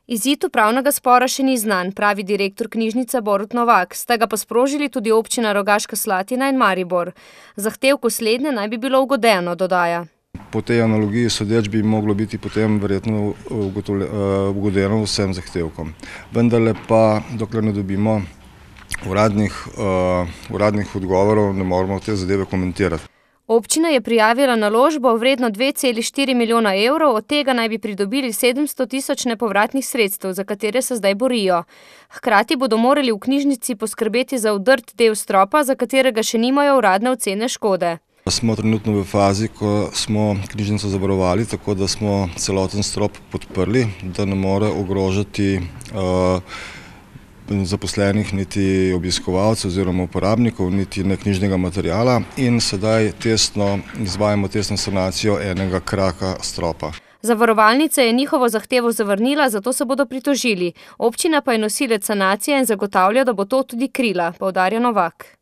Izid upravnega spora še ni znan, pravi direktor knjižnice Borut Novak. Sta ga pa sprožili tudi občina Rogaška Slatina in Maribor. Zahtevku slednje naj bi bilo ugodeno, dodaja. Po tej analogiji sodeč bi moglo biti potem verjetno ugodeno vsem zahtevkom. Vendarle pa, dokler ne dobimo uradnih odgovorov, ne moremo te zadeve komentirati. Občina je prijavila naložbo vredno 2,4 milijona evrov, od tega naj bi pridobili 700 tisoč nepovratnih sredstev, za katere se zdaj borijo. Hkrati bodo morali v knjižnici poskrbeti za vdrt del stropa, za katerega še nimajo uradne ocene škode. Smo trenutno v fazi, ko smo knjižnico zavarovali, tako da smo celoten strop podprli, da ne more ogrožati zaposlenih niti obiskovalcev oziroma uporabnikov, niti knjižnega materiala in sedaj izvajamo testno sanacijo enega kraka stropa. Zavarovalnica je njihovo zahtevo zavrnila, zato se bodo pritožili. Občina pa je nosilec sanacije in zagotavlja, da bo to tudi krila, poudarja Novak.